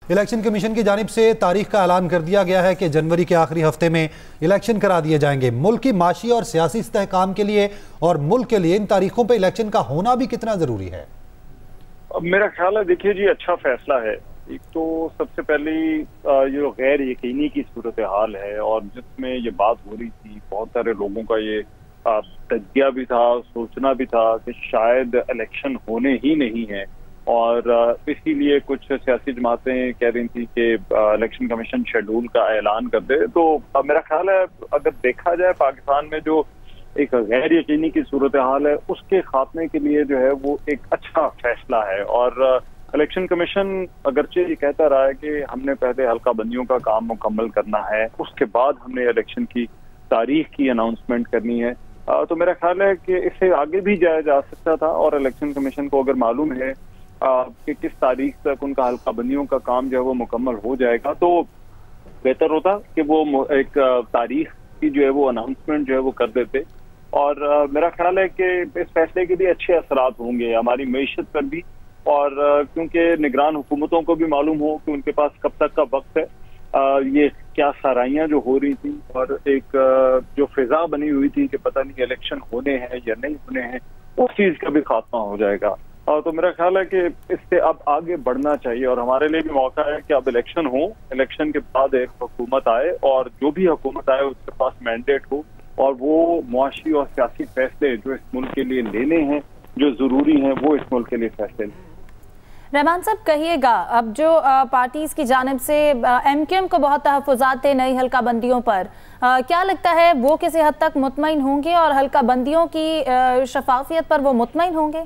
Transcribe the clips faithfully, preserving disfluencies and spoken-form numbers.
Election commission की जानिब से तारीख का ऐलान कर दिया गया है कि जनवरी के आखिरी हफ्ते में इलेक्शन करा दिए जाएंगे। मुल्क की माशी और सियासी इस्तेहकाम के लिए और मुल्क के लिए इन तारीखों पर इलेक्शन का होना भी कितना जरूरी है? अब मेरा ख्याल है, देखिए जी, अच्छा फैसला है। एक तो सबसे पहले ये जो गैर यकीनी की सूरत हाल है और जिसमें ये बात हो रही थी, बहुत सारे लोगों का ये तज्जिया भी था, सोचना भी था कि शायद इलेक्शन होने ही नहीं है, और इसीलिए कुछ सियासी जमातें कह रही थी कि इलेक्शन कमीशन शेड्यूल का ऐलान कर दे। तो मेरा ख्याल है, अगर देखा जाए पाकिस्तान में जो एक गैर यकीनी की सूरत हाल है, उसके खात्मे के लिए जो है वो एक अच्छा फैसला है। और इलेक्शन कमीशन अगरचे ये कहता रहा है कि हमने पहले हल्का बंदियों का काम मुकम्मल करना है, उसके बाद हमने इलेक्शन की तारीख की अनाउंसमेंट करनी है। तो मेरा ख्याल है कि इससे आगे भी जाया जा सकता था, और इलेक्शन कमीशन को अगर मालूम है कि किस तारीख तक उनका हल्का बंदियों का काम जो है वो मुकम्मल हो जाएगा, तो बेहतर होता कि वो एक तारीख की जो है वो अनाउंसमेंट जो है वो कर देते। और uh, मेरा ख्याल है कि इस फैसले के लिए अच्छे असरात होंगे हमारी मईशत पर भी, और uh, क्योंकि निगरान हुकूमतों को भी मालूम हो कि उनके पास कब तक का वक्त है। uh, ये क्या सराइयां जो हो रही थी और एक uh, जो फिजा बनी हुई थी कि पता नहीं इलेक्शन होने हैं या नहीं होने हैं, उस चीज का भी खात्मा हो जाएगा। uh, तो मेरा ख्याल है कि इससे अब आगे बढ़ना चाहिए, और हमारे लिए भी मौका है कि अब इलेक्शन हो, इलेक्शन के बाद एक हुकूमत आए, और जो भी हुकूमत आए उसके पास मैंडेट हो, और वो मुआशी और सियासी फैसले जो इस मुल्क के लिए लेने हैं, जो जरूरी हैं, वो इस मुल्क के लिए फैसले लें। रहमान साहब, कहिएगा, अब जो पार्टीज की जानिब से एम क्यू एम को बहुत तहफ़्फ़ुज़ात थे नई हल्का बंदियों पर, आ, क्या लगता है वो किसी हद तक मुतमईन होंगे और हल्का बंदियों की शफाफियत पर वो मुतमईन होंगे?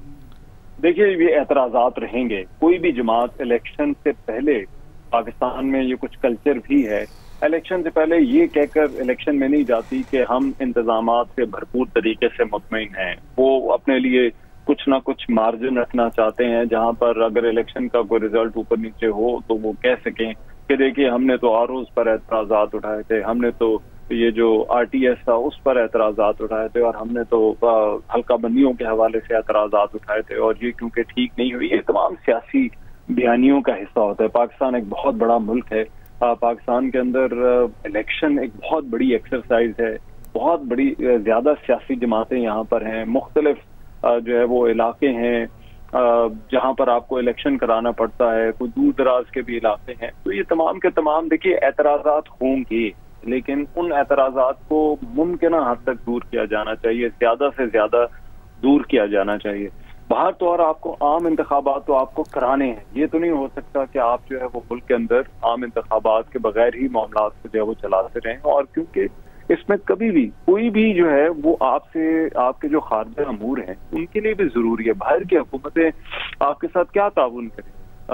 देखिए, ये एतराज़ात रहेंगे। कोई भी जमात इलेक्शन से पहले, पाकिस्तान में ये कुछ कल्चर भी है, इलेक्शन से पहले ये कहकर इलेक्शन में नहीं जाती कि हम इंतजामात से भरपूर तरीके से मुतमईन हैं। वो अपने लिए कुछ ना कुछ मार्जिन रखना चाहते हैं, जहां पर अगर इलेक्शन का कोई रिजल्ट ऊपर नीचे हो तो वो कह सकें कि देखिए हमने तो आर ओज़ पर एतराज़ात उठाए थे, हमने तो ये जो आर टी एस था उस पर एतराज़ात उठाए थे, और हमने तो हल्का बंदियों के हवाले से एतराज़ात उठाए थे, और ये क्योंकि ठीक नहीं हुई। ये तमाम सियासी बयानियों का हिस्सा होता है। पाकिस्तान एक बहुत बड़ा मुल्क है, पाकिस्तान के अंदर इलेक्शन एक बहुत बड़ी एक्सरसाइज है, बहुत बड़ी ज्यादा सियासी जमातें यहाँ पर हैं, मुख्तलिफ जो है वो इलाके हैं जहाँ पर आपको इलेक्शन कराना पड़ता है, कोई दूर दराज के भी इलाके हैं। तो ये तमाम के तमाम, देखिए, एतराज़ात होंगे, लेकिन उन एतराज़ात को मुमकिन हद तक दूर किया जाना चाहिए, ज्यादा से ज्यादा दूर किया जाना चाहिए। बाहर तो और आपको आम इंतखाबात तो आपको कराने हैं, ये तो नहीं हो सकता कि आप जो है वो मुल्क के अंदर आम इंतखाबात के बगैर ही मामला को जो है वो चलाते रहें। और क्योंकि इसमें कभी भी कोई भी जो है वो आपसे, आपके जो खारजा अमूर हैं उनके लिए भी जरूरी है। बाहर की हुकूमतें आपके साथ क्या ताउन करें,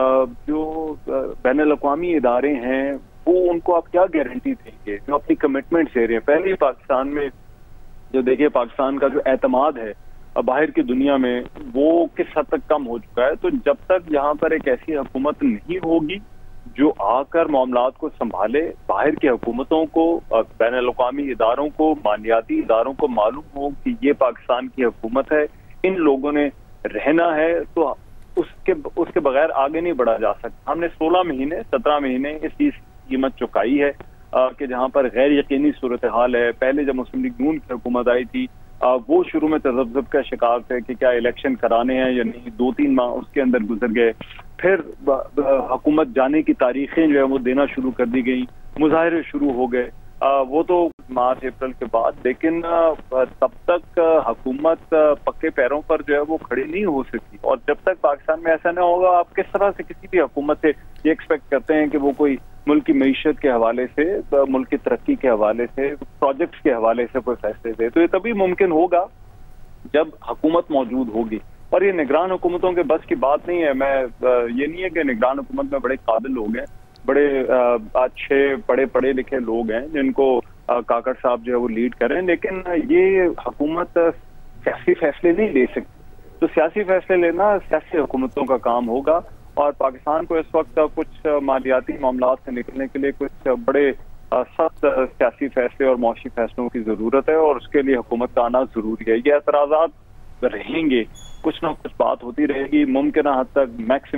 जो बैनुल-अक़वामी इदारे हैं वो उनको आप क्या गारंटी देंगे, जो अपनी कमिटमेंट दे रहे हैं। पहले ही पाकिस्तान में जो देखिए, पाकिस्तान का जो एतमाद है बाहर की दुनिया में वो किस हद तक कम हो चुका है। तो जब तक यहाँ पर एक ऐसी हुकूमत नहीं होगी जो आकर मामलात को संभाले, बाहर की हुकूमतों को, बैनुल-अक़वामी इदारों को, मालियाती इदारों को मालूम हो कि ये पाकिस्तान की हुकूमत है, इन लोगों ने रहना है, तो उसके उसके बगैर आगे नहीं बढ़ा जा सकता। हमने सोलह महीने सत्रह महीने इस चीज की कीमत चुकाई है कि जहाँ पर गैर यकीनी सूरत हाल है। पहले जब मुस्लिम लीग नून की हुकूमत आई थी, वो शुरू में तजब्जुब का शिकार थे कि क्या इलेक्शन कराने हैं या नहीं। दो तीन माह उसके अंदर गुजर गए, फिर हुकूमत जाने की तारीखें जो है वो देना शुरू कर दी गई, मुजाहरे शुरू हो गए, वो तो मार्च अप्रैल के बाद। लेकिन तब तक हुकूमत पक्के पैरों पर जो है वो खड़ी नहीं हो सकती, और जब तक पाकिस्तान में ऐसा ना होगा, आप किस तरह से किसी भी हुकूमत से ये एक्सपेक्ट करते हैं कि वो कोई मुल्क की मईशत के हवाले से, मुल्क की तरक्की के हवाले से, प्रोजेक्ट्स के हवाले से कोई फैसले दे। तो ये तभी मुमकिन होगा जब हुकूमत मौजूद होगी, और ये निगरान हुकूमतों के बस की बात नहीं है। मैं ये नहीं है कि निगरान हुकूमत में बड़े काबिल लोग हैं, बड़े अच्छे पढ़े पढ़े लिखे लोग हैं जिनको काकड़ साहब जो है वो लीड करें, लेकिन ये हुकूमत सियासी फैसले नहीं ले सकती। तो सियासी फैसले लेना सियासी हुकूमतों का काम होगा, और पाकिस्तान को इस वक्त कुछ मालियाती मामलात से निकलने के लिए कुछ बड़े सख्त सियासी फैसले और मौशी फैसलों की जरूरत है, और उसके लिए हुकूमत का आना जरूरी है। ये एतराज़ात रहेंगे, कुछ ना कुछ बात होती रहेगी, मुमकिन हद तक मैक्सिमम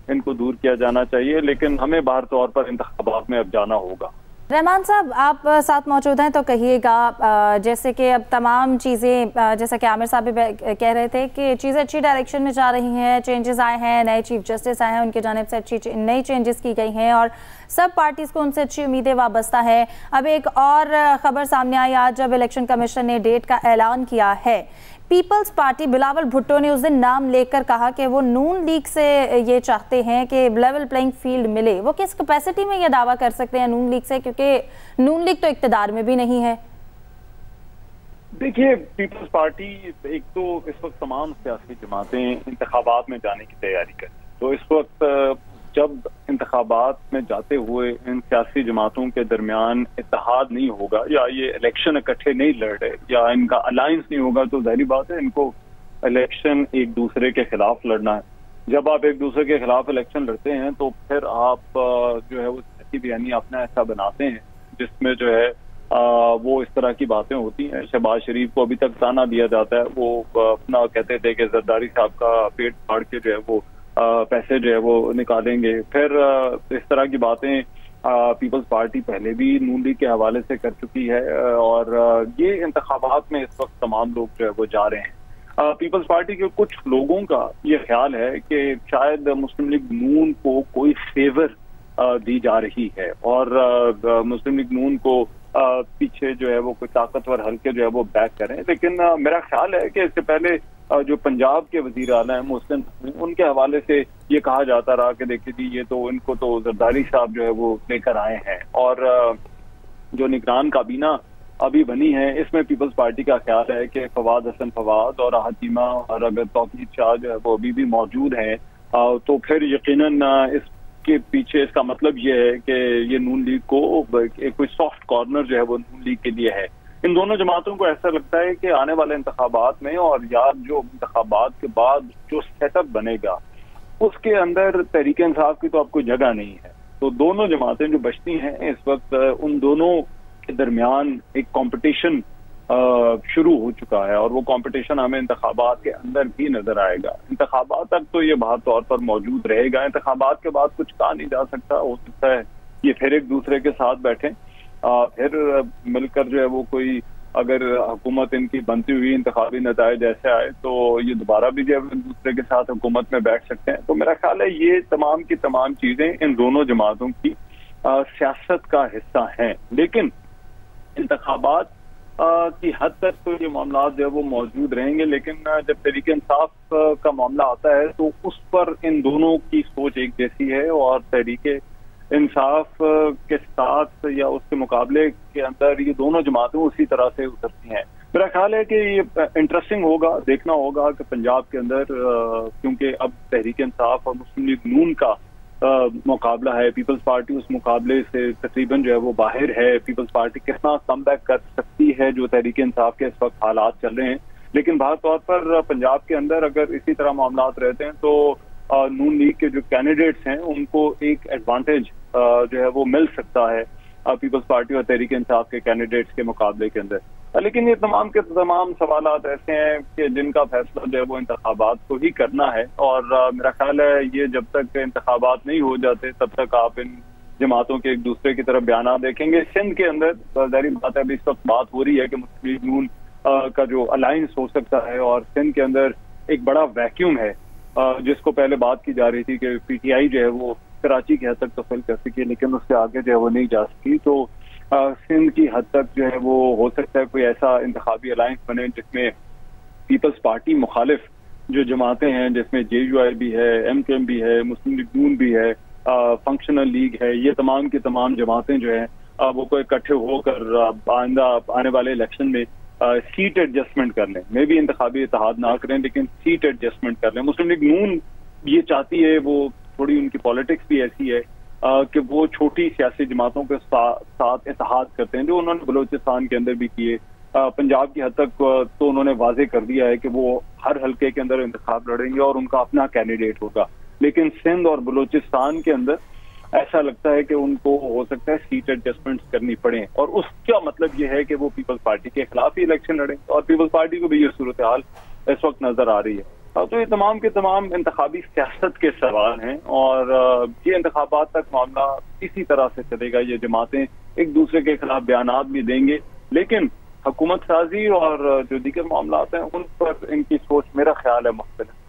इनको दूर किया जाना चाहिए, लेकिन हमें बाहर तौर पर इंतखाबात में अब जाना होगा। रहमान साहब, आप साथ मौजूद हैं तो कहिएगा, जैसे कि अब तमाम चीज़ें, जैसा कि आमिर साहब भी कह रहे थे कि चीज़ें अच्छी डायरेक्शन में जा रही हैं, चेंजेस आए हैं, नए चीफ जस्टिस आए हैं, उनके जानिब से अच्छी नई चेंजेस की गई हैं और सब पार्टीज़ को उनसे अच्छी उम्मीदें वाबस्ता है। अब एक और ख़बर सामने आई आज जब इलेक्शन कमीशन ने डेट का ऐलान किया है। पीपल्स पार्टी, बिलावल भुट्टो ने उस दिन नाम लेकर कहा कि वो नून लीग से ये चाहते हैं कि लेवल प्लेइंग फील्ड मिले। वो किस कैपेसिटी में ये दावा कर सकते हैं नून लीग से, क्योंकि नून लीग तो इक्तदार में भी नहीं है? देखिए, पीपल्स पार्टी एक तो इस वक्त तमाम सियासी जमातें इंतखाबात में जाने की तैयारी कर, तो इस वक्त जब इंतखाबात में जाते हुए इन सियासी जमातों के दरमियान इत्तेहाद नहीं होगा या ये इलेक्शन इकट्ठे नहीं लड़ रहे या इनका अलायंस नहीं होगा, तो जाहिर बात है इनको इलेक्शन एक दूसरे के खिलाफ लड़ना है। जब आप एक दूसरे के खिलाफ इलेक्शन लड़ते हैं तो फिर आप जो है वो सियासी बयानी अपना ऐसा बनाते हैं जिसमें जो है वो इस तरह की बातें होती हैं। शहबाज शरीफ को अभी तक ताना दिया जाता है, वो अपना कहते थे कि जरदारी साहब का पेट फाड़ के जो है वो आ, पैसे जो है वो निकालेंगे। फिर आ, इस तरह की बातें पीपल्स पार्टी पहले भी नून लीग के हवाले से कर चुकी है और आ, ये इंतखाबात में इस वक्त तमाम लोग जो है वो जा रहे हैं। पीपल्स पार्टी के कुछ लोगों का ये ख्याल है कि शायद मुस्लिम लीग नून को कोई फेवर आ, दी जा रही है और आ, मुस्लिम लीग नून को आ, पीछे जो है वो कोई ताकतवर हल्के जो है वो बैक करें। लेकिन आ, मेरा ख्याल है कि इससे पहले जो पंजाब के वजीर आला हैं मोहसिन, उनके हवाले से ये कहा जाता रहा कि देखिए जी ये तो इनको तो जरदारी साहब जो है वो लेकर आए हैं और जो निगरान काबीना अभी बनी है इसमें पीपल्स पार्टी का ख्याल है कि फवाद हसन फवाद और हतीमा और अगर तौकीर शाह जो है वो अभी भी मौजूद हैं तो फिर यकीनन इसके पीछे इसका मतलब ये है कि ये नून लीग को कोई सॉफ्ट कॉर्नर जो है वो नून लीग के लिए है। इन दोनों जमातों को ऐसा लगता है कि आने वाले इंतखाबात में और यार जो इंतखाबात के बाद जो सेटअप बनेगा उसके अंदर तहरीक इंसाफ की तो अब कोई जगह नहीं है। तो दोनों जमातें जो बचती हैं इस वक्त उन दोनों के दरमियान एक कंपटीशन शुरू हो चुका है और वो कंपटीशन हमें इंतखाबात के अंदर भी नजर आएगा। इंतखाबात तक तो ये बाहर तौर पर मौजूद रहेगा, इंतखाबात के बाद कुछ कहा नहीं जा सकता। हो सकता है ये फिर एक दूसरे के साथ बैठे आ, फिर मिलकर जो है वो कोई अगर हुकूमत इनकी बनती हुई इंतखाबी नताइज ऐसे आए तो ये दोबारा भी जो है एक दूसरे के साथ हुकूमत में बैठ सकते हैं। तो मेरा ख्याल है ये तमाम की तमाम चीजें इन दोनों जमातों की आ, सियासत का हिस्सा हैं। लेकिन इंतखाबात की हद तक तो ये मामला जो है वो मौजूद रहेंगे, लेकिन जब तहरीक इंसाफ का मामला आता है तो उस पर इन दोनों की सोच एक जैसी है और तहरीक इंसाफ के साथ या उसके मुकाबले के अंदर ये दोनों जमातें उसी तरह से उतरती हैं। मेरा ख्याल है कि ये इंटरेस्टिंग होगा, देखना होगा कि पंजाब के अंदर क्योंकि अब तहरीक इंसाफ और मुस्लिम लीग नून का आ, मुकाबला है, पीपल्स पार्टी उस मुकाबले से तकरीबन जो है वो बाहर है। पीपल्स पार्टी कितना कम बैक कर सकती है जो तहरीक इंसाफ के इस वक्त हालात चल रहे हैं, लेकिन बाहर तौर पर पंजाब के अंदर अगर इसी तरह मामला रहते हैं तो नून लीग के जो कैंडिडेट्स हैं उनको एक एडवांटेज जो है वो मिल सकता है पीपल्स पार्टी और तहरीक इंसाफ के कैंडिडेट्स के मुकाबले के अंदर। लेकिन ये तमाम के तमाम सवालात ऐसे हैं कि जिनका फैसला जो है वो इंतखाबात को ही करना है और मेरा ख्याल है ये जब तक इंतखाबात नहीं हो जाते तब तक आप इन जमातों के एक दूसरे की तरफ बयान देखेंगे। सिंध के अंदर जाहिर बात है अभी इस वक्त बात हो रही है कि मुस्लिम लीग नून का जो अलायंस हो सकता है और सिंध के अंदर एक बड़ा वैक्यूम है जिसको पहले बात की जा रही थी कि पीटीआई जो है वो कराची की हद तक तो फिल कर सकी लेकिन उससे आगे जो है वो नहीं जा सकी। तो सिंध की हद तक जो है वो हो सकता है कोई ऐसा इंतखाबी अलायंस बने जिसमें पीपल्स पार्टी मुखालिफ जो जमातें हैं जिसमें जे यू आई भी है, एम के एम भी है, मुस्लिम लीग नून भी है, फंक्शनल लीग है, ये तमाम की तमाम जमातें जो हैं वो कोई इकट्ठे होकर आइंदा आने वाले इलेक्शन में सीट एडजस्टमेंट कर लें। मे भी इंतखाबी इत्तेहाद ना करें लेकिन सीट एडजस्टमेंट कर लें। मुस्लिम लीग नून ये चाहती है, वो थोड़ी उनकी पॉलिटिक्स भी ऐसी है आ, कि वो छोटी सियासी जमातों के सा, साथ इत्तेहाद करते हैं जो उन्होंने बलूचिस्तान के अंदर भी किए। पंजाब की हद तक तो उन्होंने वाजे कर दिया है कि वो हर हल्के के अंदर इंतखाब लड़ेंगे और उनका अपना कैंडिडेट होगा। लेकिन सिंध और बलूचिस्तान के अंदर ऐसा लगता है कि उनको हो सकता है सीट एडजस्टमेंट्स करनी पड़े और उसका मतलब ये है कि वो पीपल्स पार्टी के खिलाफ ही इलेक्शन लड़ेंगे और पीपल्स पार्टी को भी ये सूरत हाल इस वक्त नजर आ रही है। तो ये तमाम के तमाम इंतखाबी सियासत के सवाल हैं और ये इंतखाबात तक मामला इसी तरह से चलेगा। ये जमातें एक दूसरे के खिलाफ बयानात भी देंगे, लेकिन हुकूमत साजी और जो दीगर मामला हैं उन पर इनकी सोच मेरा ख्याल है मुख्तलिफ